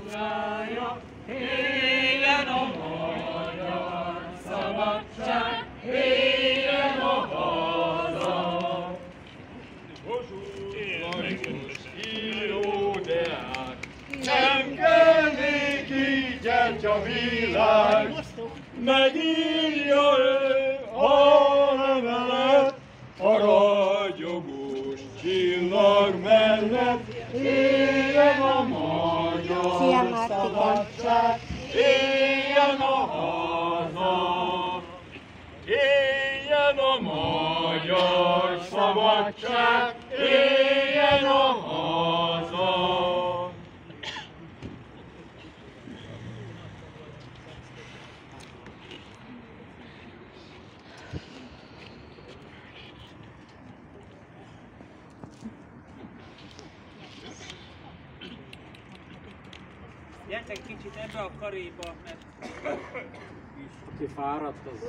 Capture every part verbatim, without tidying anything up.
királya, éljen a magyar szabadság, éljen a haza. Író deák, nem kell néki gyertya világ, megírja ő a levelet a ragyogós csillag mellett. Éljen a magyar szabadság, éljen a haza, éljen a magyar szabadság, éljen a haza. Gyertek kicsit ebbe a karéba, mert... Aki fáradt, az...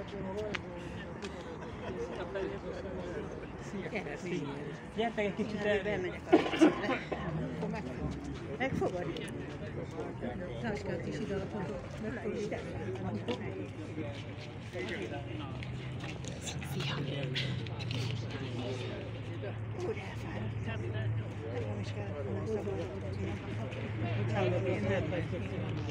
Gyertek egy kicsit ebbe. Bemegyek a picikre. Megfogad? Táskát is ide adhatod. Megfogad? Fiam. Úgy elfáradtam. Nem is kellett volna szabadulni. Hallom én, nem vagy.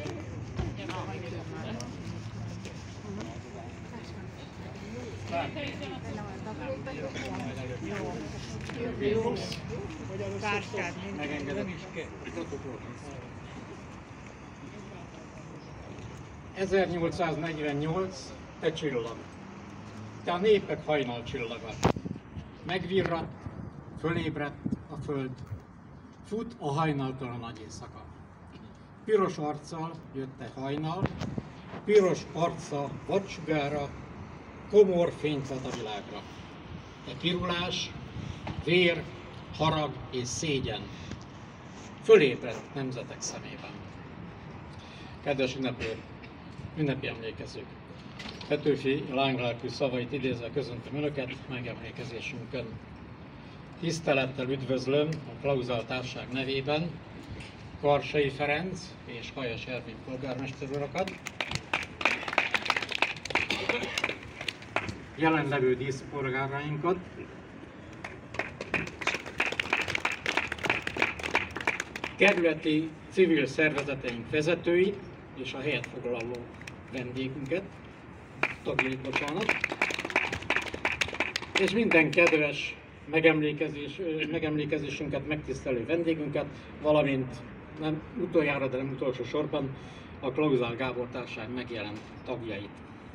Jó. Táskát megengedem. ezernyolcszáznegyvennyolc, te csillag. Te a népek hajnalcsillaga. Megvirradt, fölébredt a föld. Fut a hajnaltól a nagy éjszaka. Piros arccal jött egy hajnal, piros arca vadsugára, komor fényt vet a világra. Egy pirulás, vér, harag és szégyen fölébredt nemzetek szemében. Kedves ünneplő, ünnepi emlékezők! Petőfi lánglelkű szavait idézve köszöntöm Önöket megemlékezésünkön. Tisztelettel üdvözlöm a Klauzál Társaság nevében Karsai Ferenc és Hajas Ervin polgármester urakat, jelenlevő díszpolgárainkat, kerületi civil szervezeteink vezetőit és a helyet foglaló vendégünket, tagjait, bocsánat, és minden kedves megemlékezés, megemlékezésünket megtisztelő vendégünket, valamint nem utoljára, de nem utolsó sorban a Klauzál Gábor Társaság megjelent tagjait.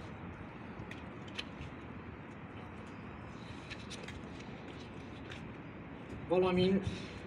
Valamint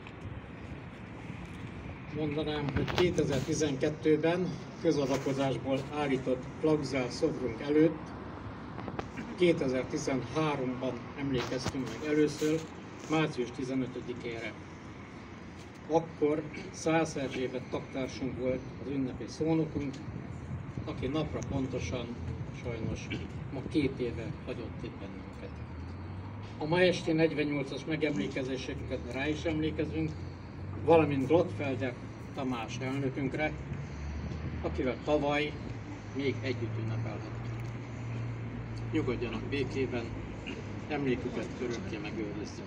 mondanám, hogy kétezer-tizenkettőben közadakozásból állított Klauzál szobrunk előtt kétezer-tizenháromban emlékeztünk meg először, március tizenötödikére. Akkor Szász Erzsébet taktársunk volt az ünnepi szónokunk, aki napra pontosan, sajnos ma két éve hagyott itt bennünket. A ma esti negyvennyolcas megemlékezésünket rá is emlékezünk, valamint Gottfelder Tamás elnökünkre, akivel tavaly még együtt ünnepelhettünk. Nyugodjanak békében, emléküket örökké megőrizzük.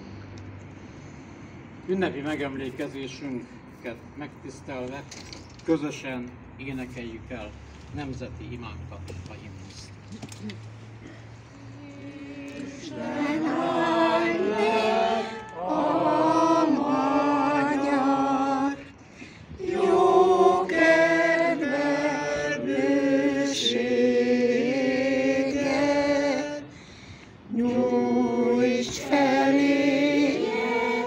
Ünnepi megemlékezésünket megtisztelve, közösen énekeljük el nemzeti imánkat, a himnuszt. Isten áldja a magyar jó kedvel bőséggel, nyújtsd feléje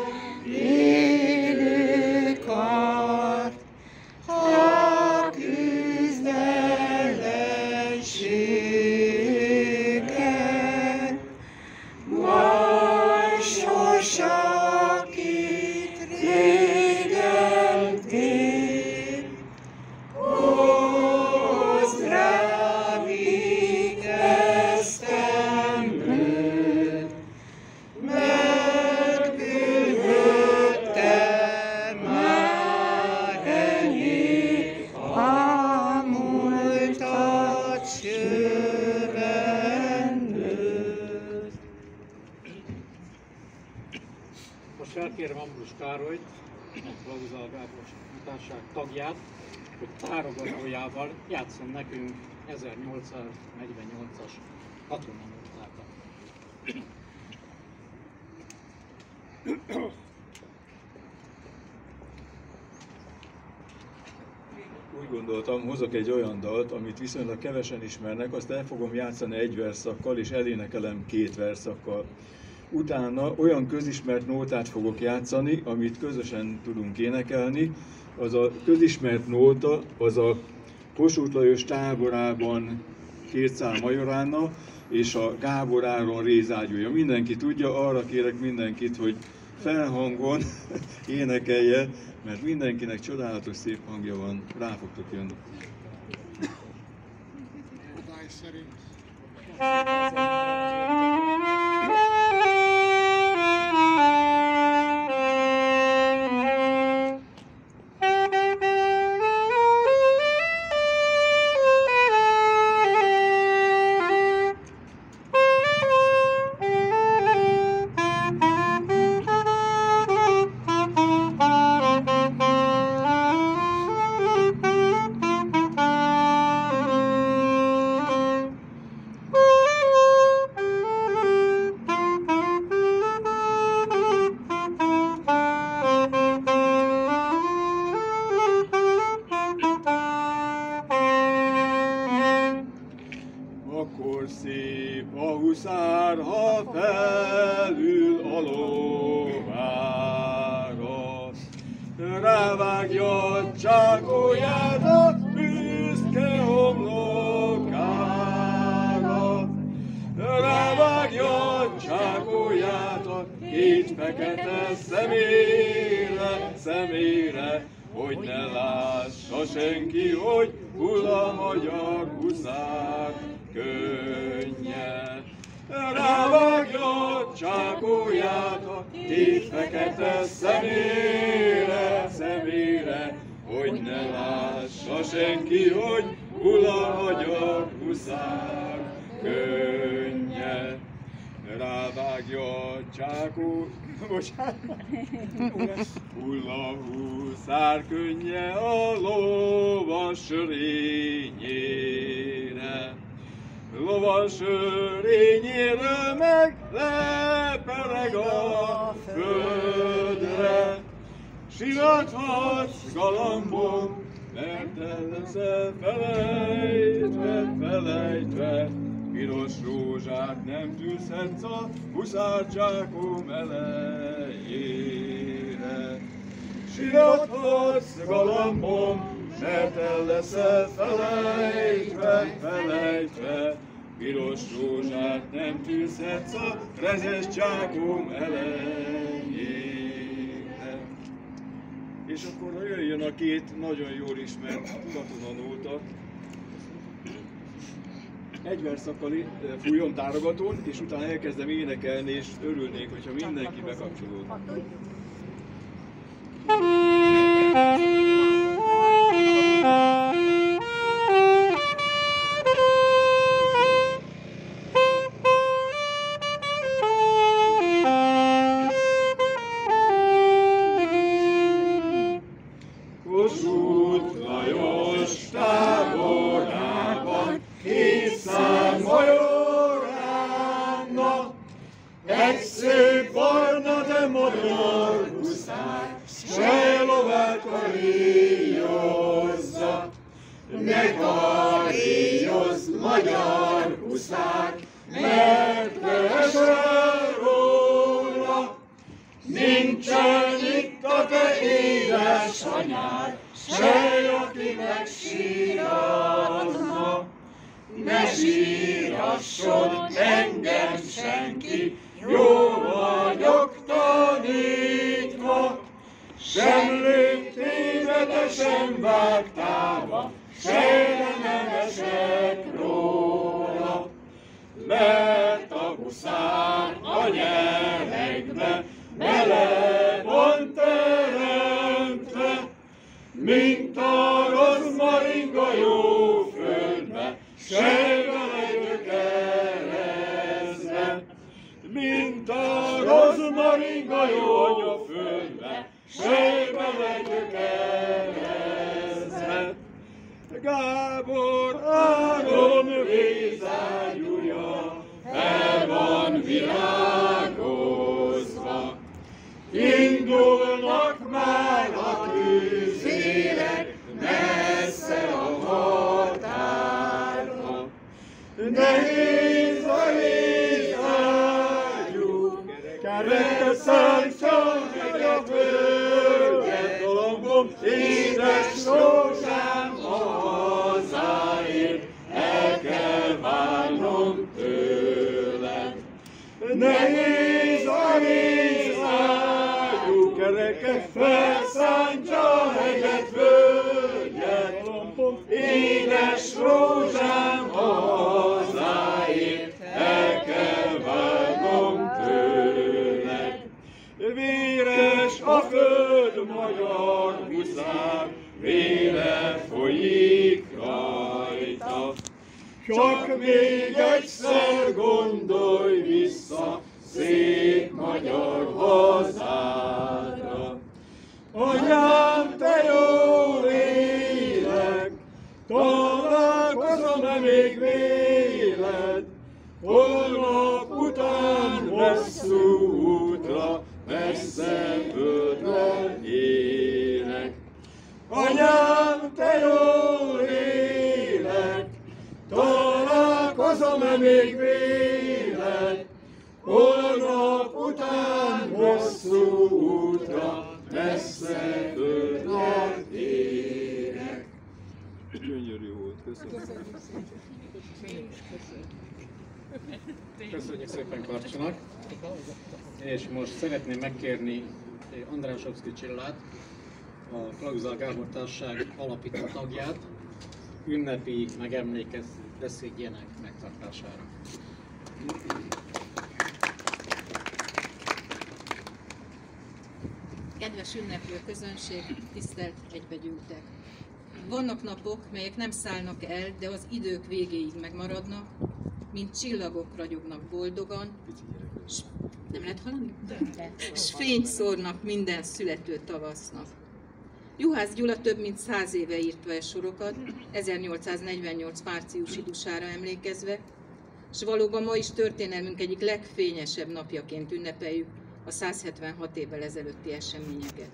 élő kart, ha küzd ellenséggel. megkérem Ambrus Károlyt, a Klauzál Gábor társaság tagját, hogy tárogatójával játszon nekünk ezernyolcszáznegyvennyolcas katonanótákat. Úgy gondoltam, hozok egy olyan dalt, amit viszonylag kevesen ismernek, azt el fogom játszani egy verszakkal, és elénekelem két verszakkal. Utána olyan közismert nótát fogok játszani, amit közösen tudunk énekelni. Az a közismert nóta, az a Kossuth Lajos táborában két szál Majoránna, és a Gábor Áron rézágyúja. Mindenki tudja, arra kérek mindenkit, hogy felhangon énekelje, mert mindenkinek csodálatos szép hangja van, rá fogtok jönni. Odály szerint. Akkor szép a huszár, ha felül a lovára, rávágja a csákóját a büszke homlokára, rávágja a csákóját a két fekete szemére, szemére, hogy ne lássa senki, hogy hull a magyar huszár könnye. Rávágja a csákóját a két fekete szemére, szemére, hogy ne lássa senki, hogy hull a magyar huszár könnye. Rávágja a csákó... Bocsánat. Hull a huszár könnye a lovas rényére. Lovas rényéről meg lepereg a földre. Sirathatsz galambom, mert el leszel felejtve, felejtve. Piros rózsát nem tűzhetsz a huszárcsákom elejére. Sirathatsz galambom, mert el leszel felejtve, felejtve. Piros rózsát nem tűzhetsz a rezes csákom elejére. És akkor ha jöjjön a két nagyon jól ismert katonanóta, egy verszakkal fújjon tárogatón, és utána elkezdem énekelni, és örülnék, hogyha mindenki bekapcsolódna. Kossuth Lajos táborában kétszáz Majoránna, egy szép barna, de magyar huszár, se lovát karíjozza. Ne karíjozz, magyar huszár, mert leesel róla. Nincsen itt a te édesanyád, se aki megsíratna. Ne sírasson engem senki, jó vagyok tanítva. Sem léptél de sem vágtába, se nem esek róla. Mert a huszár a nyerekbe bele van teremtve, mint a rozmaringa jó földbe, se belegyökerezve. Mint a rozmaringa jó földbe, sejbe legyök eresztve. Gábor Áron vízágyúja el van virágozva. Indulnak már a tűzérek messze a határba. Nehéz a vízágyú, kereszel csak egy a földet, lombom, édes rózsám a hazáért, el kell válnom tőled. Nehéz a vízágyú, kereke felszántja a hegyet, völgyet, lombom, édes rózsám a hazáért, el kell válnom tőled. Véres a föld magyar huszár, vére folyik rajta. Csak még egyszer gondolj vissza szép magyar hazádra. Anyám, te jó lélek, találkozom-e még véled? Holnap után hosszú útra, messze földre érek. Anyám, te jó lélek, találkozom-e még véled? Holnap után hosszú útra, messze földre érek. Gyönyörű volt, köszönöm. Köszönjük szépen Karcsonak. És most szeretném megkérni Andrásovszky Csillát, a Klauzál Gábor Társaság alapító tagját, ünnepi megemlékez beszédjének megtartására. Kedves ünneplő közönség, tisztelt egybegyűltek! Vannak napok, melyek nem szállnak el, de az idők végéig megmaradnak, mint csillagok ragyognak boldogan, s nem lehet hallani? S fényt szórnak minden születő tavasznak. Juhász Gyula több mint száz éve írta e sorokat, ezernyolcszáznegyvennyolc márciusi dusára emlékezve, s valóban ma is történelmünk egyik legfényesebb napjaként ünnepeljük a száz hetvenhat évvel ezelőtti eseményeket.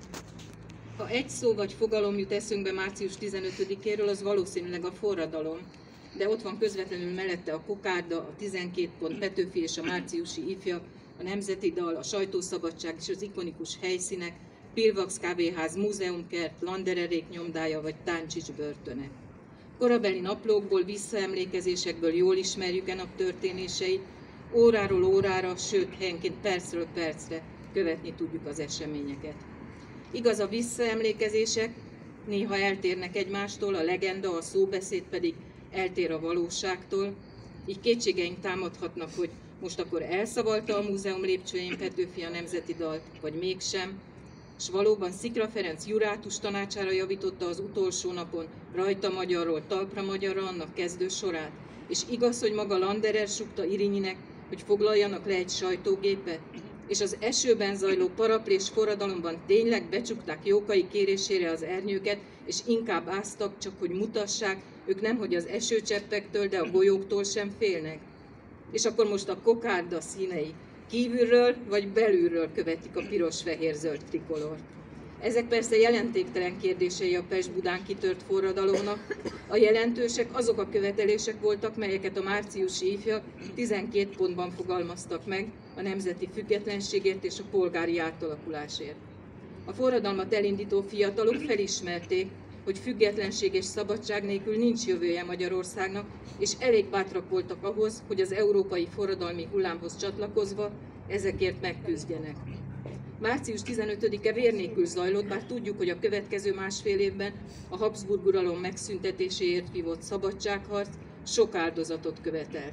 Ha egy szó vagy fogalom jut eszünkbe március tizenötödikéről, az valószínűleg a forradalom, de ott van közvetlenül mellette a kokárda, a tizenkét pont, Petőfi és a márciusi ifjak, a nemzeti dal, a sajtószabadság és az ikonikus helyszínek, Pilvax kávéház, múzeumkert, Landererék nyomdája vagy Táncsics börtöne. Korabeli naplókból, visszaemlékezésekből jól ismerjük e nap történéseit, óráról órára, sőt helyenként percről percre követni tudjuk az eseményeket. Igaz, a visszaemlékezések néha eltérnek egymástól, a legenda, a szóbeszéd pedig eltér a valóságtól, így kétségeink támadhatnak, hogy most akkor elszavalta a múzeum lépcsőjén Petőfi a nemzeti dalt, vagy mégsem, s valóban Szikra Ferenc jurátus tanácsára javította az utolsó napon rajta magyarról talpra magyarra annak kezdő sorát, és igaz, hogy maga Landerer sukta Irinyinek, hogy foglaljanak le egy sajtógépet, és az esőben zajló paraplés forradalomban tényleg becsukták Jókai kérésére az ernyőket, és inkább áztak, csak hogy mutassák, ők nemhogy az esőcseppektől, de a golyóktól sem félnek. És akkor most a kokárda színei kívülről vagy belülről követik a piros-fehér-zöld trikolort. Ezek persze jelentéktelen kérdései a Pest-Budán kitört forradalomnak. A jelentősek azok a követelések voltak, melyeket a márciusi ifjak tizenkét pontban fogalmaztak meg a nemzeti függetlenségért és a polgári átalakulásért. A forradalmat elindító fiatalok felismerték, hogy függetlenség és szabadság nélkül nincs jövője Magyarországnak, és elég bátrak voltak ahhoz, hogy az európai forradalmi hullámhoz csatlakozva ezekért megküzdjenek. március tizenötödike vér nélkül zajlott, bár tudjuk, hogy a következő másfél évben a Habsburg uralom megszüntetéséért vívott szabadságharc sok áldozatot követelt.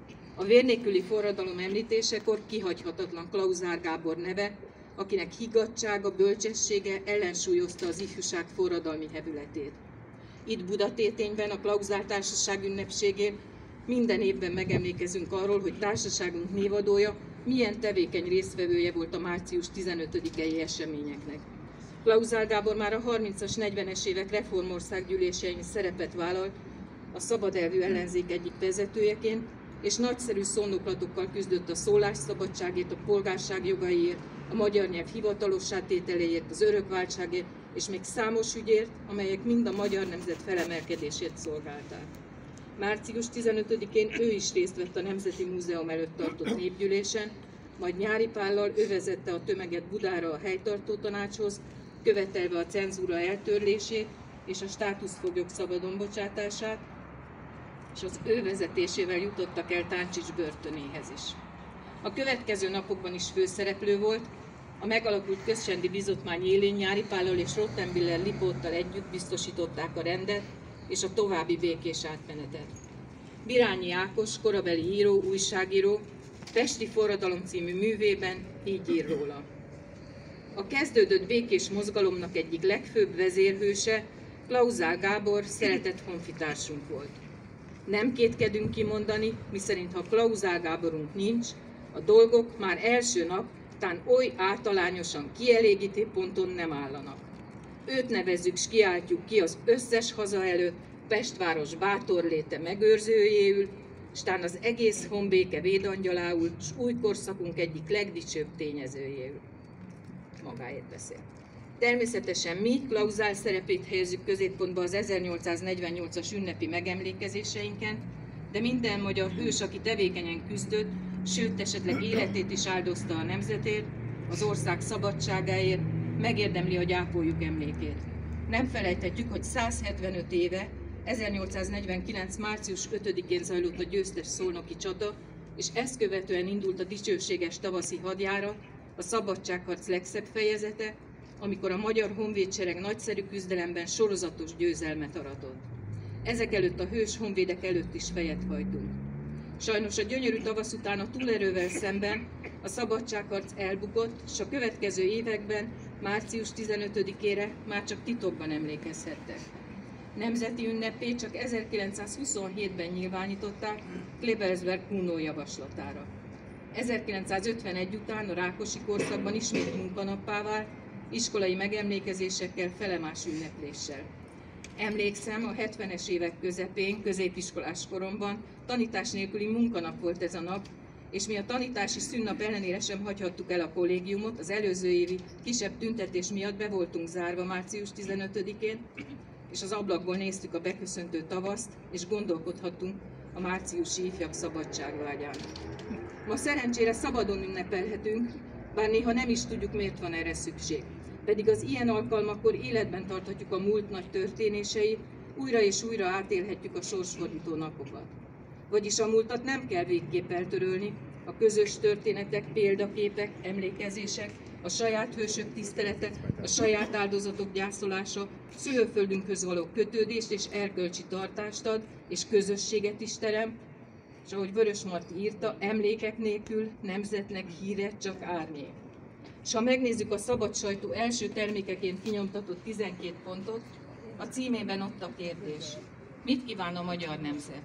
A vér nélküli forradalom említésekor kihagyhatatlan Klauzál Gábor neve, akinek higgadtsága, bölcsessége ellensúlyozta az ifjúság forradalmi hevületét. Itt Budatétényben, a Klauzál Társaság ünnepségén minden évben megemlékezünk arról, hogy társaságunk névadója milyen tevékeny résztvevője volt a március tizenötödikei eseményeknek. Klauzál Gábor már a harmincas, negyvenes évek reformországgyűlésein szerepet vállalt a szabadelvű ellenzék egyik vezetőjeként, és nagyszerű szónoklatokkal küzdött a szólásszabadságért, a polgárság jogaiért, a magyar nyelv hivatalossá tételéért, az örökváltságért, és még számos ügyért, amelyek mind a magyar nemzet felemelkedését szolgálták. március tizenötödikén ő is részt vett a Nemzeti Múzeum előtt tartott népgyűlésen, majd Nyári Pállal ő vezette a tömeget Budára a helytartó tanácshoz, követelve a cenzúra eltörlését és a státuszfoglyok szabadon bocsátását, és az ő vezetésével jutottak el Táncsics börtönéhez is. A következő napokban is főszereplő volt, a megalakult közsendi bizottmány élén Nyári Pállal és Rottenbiller Lipóttal együtt biztosították a rendet és a további békés átmenetet. Birányi Ákos, korabeli író, újságíró, Pesti forradalom című művében így ír róla. A kezdődött békés mozgalomnak egyik legfőbb vezérhőse Klauzál Gábor szeretett honfitársunk volt. Nem kétkedünk kimondani, miszerint ha Klauzál Gáborunk nincs, a dolgok már első nap tán oly általányosan kielégítő ponton nem állanak. Őt nevezzük s kiáltjuk ki az összes haza előtt Pestváros bátor léte megőrzőjéül, s tán az egész honbéke védangyalául, s új korszakunk egyik legdicsőbb tényezőjéül. Magáért beszél. Természetesen mi Klauzál szerepét helyezzük középpontba az ezernyolcszáznegyvennyolcas ünnepi megemlékezéseinken, de minden magyar hős, aki tevékenyen küzdött, sőt esetleg életét is áldozta a nemzetért, az ország szabadságáért, megérdemli, hogy ápoljuk emlékét. Nem felejthetjük, hogy száz hetvenöt éve, ezernyolcszáznegyvenkilenc. március ötödikén zajlott a győztes szolnoki csata, és ezt követően indult a dicsőséges tavaszi hadjárat, a szabadságharc legszebb fejezete, amikor a magyar honvédsereg nagyszerű küzdelemben sorozatos győzelmet aratott. Ezek előtt a hős honvédek előtt is fejet hajtunk. Sajnos a gyönyörű tavasz után a túlerővel szemben a szabadságharc elbukott, és a következő években, március tizenötödikére már csak titokban emlékezhettek. Nemzeti ünnepé csak ezerkilencszázhuszonhétben nyilvánították Klebersberg Kuno javaslatára. ezerkilencszázötvenegy után a Rákosi korszakban ismét munkanappá vált, iskolai megemlékezésekkel, felemás ünnepléssel. Emlékszem, a hetvenes évek közepén, középiskolás koromban tanítás nélküli munkanap volt ez a nap, és mi a tanítási szünnap ellenére sem hagyhattuk el a kollégiumot, az előző évi kisebb tüntetés miatt be voltunk zárva március tizenötödikén, és az ablakból néztük a beköszöntő tavaszt, és gondolkodhattunk a márciusi ifjak szabadságvágyán. Ma szerencsére szabadon ünnepelhetünk, bár néha nem is tudjuk, miért van erre szükség. Pedig az ilyen alkalmakkor életben tarthatjuk a múlt nagy történéseit, újra és újra átélhetjük a sorsfordító napokat. Vagyis a múltat nem kell végképp eltörölni, a közös történetek, példaképek, emlékezések, a saját hősök tisztelete, a saját áldozatok gyászolása, szülőföldünkhöz való kötődést és erkölcsi tartást ad, és közösséget is terem, és ahogy Vörös Marti írta, emlékek nélkül nemzetnek híre csak árnyék. És ha megnézzük a szabad sajtó első termékeként kinyomtatott tizenkét pontot, a címében ott a kérdés. Mit kíván a magyar nemzet?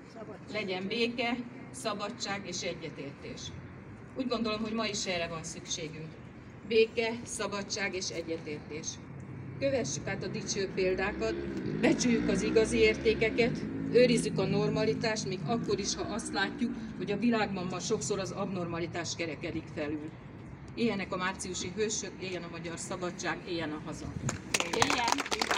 Legyen béke, szabadság és egyetértés. Úgy gondolom, hogy ma is erre van szükségünk. Béke, szabadság és egyetértés. Kövessük át a dicső példákat, becsüljük az igazi értékeket, őrizzük a normalitást, még akkor is, ha azt látjuk, hogy a világban ma sokszor az abnormalitás kerekedik felül. Éljenek a márciusi hősök, éljen a magyar szabadság, éljen a haza. Éljen!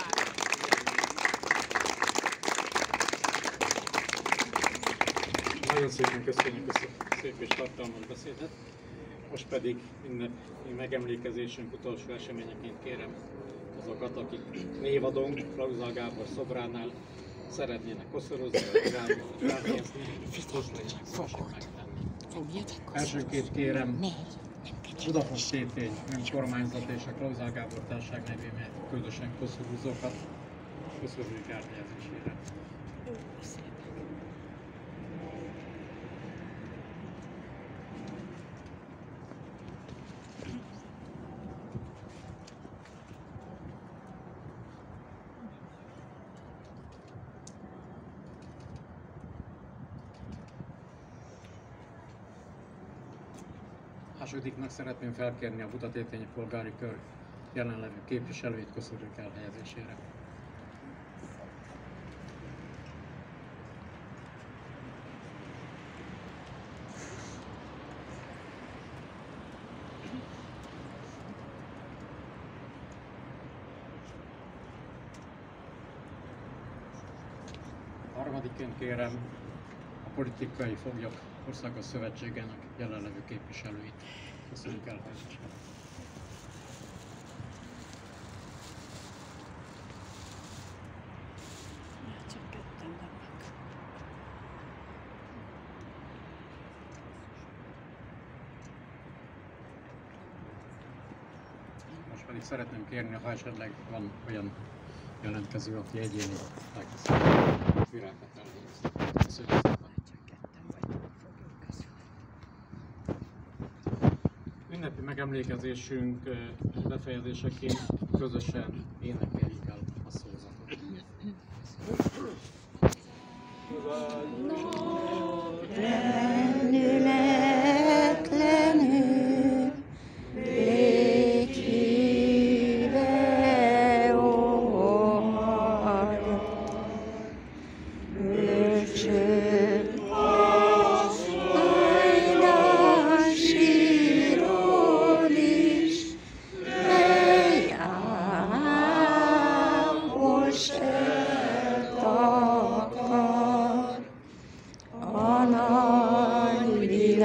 Nagyon szépen köszönjük a szép és tartalmas beszédet. Most pedig ünnepi megemlékezésünk utolsó eseményeként kérem azokat, akik névadónk Klauzál Gábor szobránál szeretnének koszorozni, vagy ránézni, elsőként kérem Budapest Tétény önkormányzat és a Klauzál Gábor Társaság nevében küldösen koszorúzókat koszorúik átjegyzésére. Másodiknak szeretném felkérni a Budatétényi Polgári Kör jelenlevő képviselőit köszönjük elhelyezésére. Harmadikként kérem a Politikai Foglyok Országos Szövetségének jelenlevő képviselőit. Köszönjük elhelyezésére. Csak ketten vannak. Most pedig szeretném kérni, ha esetleg van olyan jelentkező, aki egyéni legközelebb virágot elhelyez. Köszönjük szépen. Csak ketten vagyunk a foglyok közül. Ünnepi megemlékezésünk befejezéseként közösen énekeljük el a szózatot. Rendületlenül békére óhajt, bölcsőd hajnal sírod is, mely ámos eltakar a nagy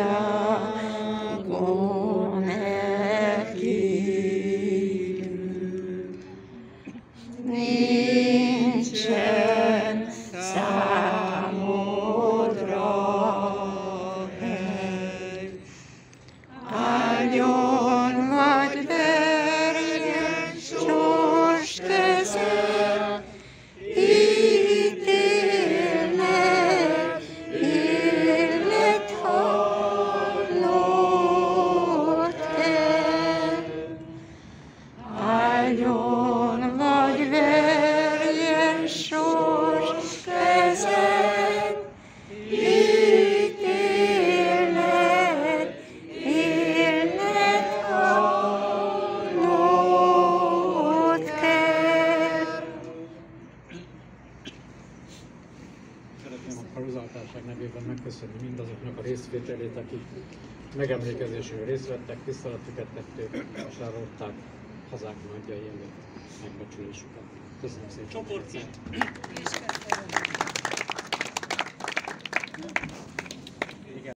világon elkívül. Nincsen számodra hely, áldjon vagy verjen sors keze, ítélnek élet halott el. Áldjon vagy verjen sors kezed, ítélnek élet halott el. Szeretném a Karuzaltárság nevében megköszönni mindazoknak a részvételét, akik megemlékezésről részt vettek, tiszteletüket tették, vásárolták hazánk nagyjai előtt megbecsülésüket. Köszönöm szépen! Csoportként. És kezdve